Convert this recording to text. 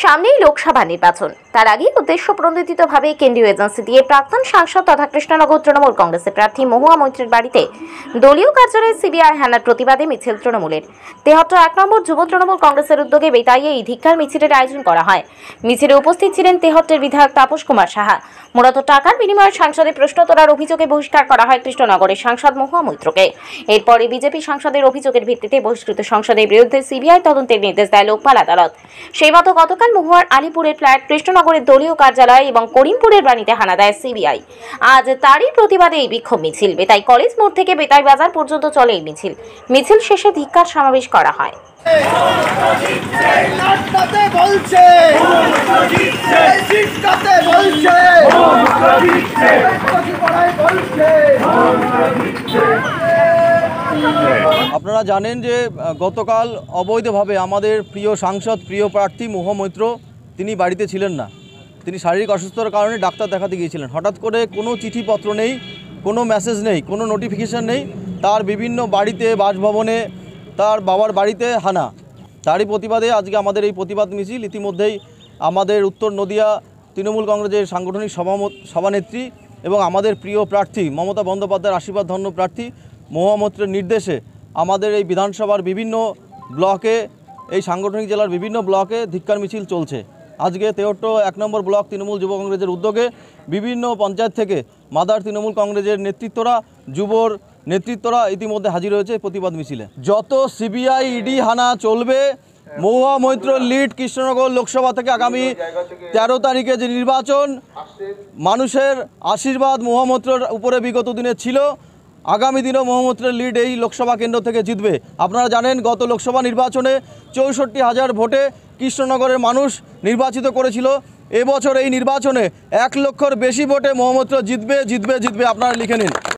সামনেই লোকসভা নির্বাচন, তার আগে উদ্দেশ্যপ্রণোদিতভাবে কেন্দ্রীয় এজেন্সি দিয়ে প্রাক্তন সাংসদ তথা কৃষ্ণনগর তৃণমূল কংগ্রেসের প্রার্থী মহুয়া মৈত্রের বাড়িতে দলীয় কার্যালয়ে সিবিআই হানার প্রতিবাদে মিছিল তৃণমূলের। ৭৩ এক নম্বর যুব তৃণমূল কংগ্রেসের উদ্যোগে বেতাইয়ে এই ধিক্কার মিছিলের আয়োজন করা হয়। মিছিলে উপস্থিত ছিলেন ৭৩ বিধায়ক তাপস কুমার সাহা। মূলত টাকার বিনিময়ে সাংসদের প্রশ্ন তোলার অভিযোগে বহিষ্কার করা হয় কৃষ্ণনগরের সাংসদ মহুয়া মৈত্রকে। এরপরে বিজেপি সাংসদের অভিযোগের ভিত্তিতে বহিষ্কৃত সাংসদের বিরুদ্ধে সিবিআই তদন্তের নির্দেশ দেয় লোকপাল আদালত। সেই মতো গতকাল মহুয়ার আলিপুরের ফ্ল্যাট, কৃষ্ণনগরের দলীয় কার্যালয় এবং করিমপুরের বাড়িতে হানা দেয় সিবিআই। আজ তারই প্রতিবাদে এই বিক্ষোভ মিছিল বেতাই কলেজ মোড় থেকে বেতাই বাজার পর্যন্ত চলে এই মিছিল শেষে ধিক্কার সমাবেশ করা হয়। আপনারা জানেন যে গতকাল অবৈধভাবে আমাদের প্রিয় সাংসদ, প্রিয় প্রার্থী মহুয়া মৈত্র তিনি বাড়িতে ছিলেন না। তিনি শারীরিক অসুস্থতার কারণে ডাক্তার দেখাতে গিয়েছিলেন। হঠাৎ করে কোনো চিঠিপত্র নেই, কোনো মেসেজ নেই, কোনো নোটিফিকেশান নেই। তার বিভিন্ন বাড়িতে, বাসভবনে, তার বাবার বাড়িতে হানা। তারই প্রতিবাদে আজকে আমাদের এই প্রতিবাদ মিছিল। ইতিমধ্যেই আমাদের উত্তর নদিয়া তৃণমূল কংগ্রেসের সাংগঠনিক সভানেত্রী এবং আমাদের প্রিয় প্রার্থী মমতা বন্দ্যোপাধ্যায়ের আশীর্বাদ ধন্য প্রার্থী মহুয়া মৈত্রের নির্দেশে আমাদের এই বিধানসভার বিভিন্ন ব্লকে, এই সাংগঠনিক জেলার বিভিন্ন ব্লকে ধিক্কার মিছিল চলছে। আজকে ৭৩ এক নম্বর ব্লক তৃণমূল যুব কংগ্রেসের উদ্যোগে বিভিন্ন পঞ্চায়েত থেকে মাদার তৃণমূল কংগ্রেসের নেতৃত্বরা, যুবর নেতৃত্বরা ইতিমধ্যে হাজির হয়েছে প্রতিবাদ মিছিলে। যত সিবিআই ইডি হানা চলবে, মহুয়া মৈত্র লিড কৃষ্ণনগর লোকসভা থেকে আগামী ১৩ তারিখে যে নির্বাচন, মানুষের আশীর্বাদ মহুয়া মৈত্রের উপরে বিগত দিনে ছিল। আগামী দিনেও মহুয়া মৈত্রের লিড এই লোকসভা কেন্দ্র থেকে জিতবে। আপনারা জানেন গত লোকসভা নির্বাচনে ৬৪,০০০ ভোটে কৃষ্ণনগরের মানুষ নির্বাচিত করেছিল। এবছর এই নির্বাচনে ১ লক্ষর বেশি ভোটে মহুয়া মৈত্র জিতবে। আপনারা লিখে নিন।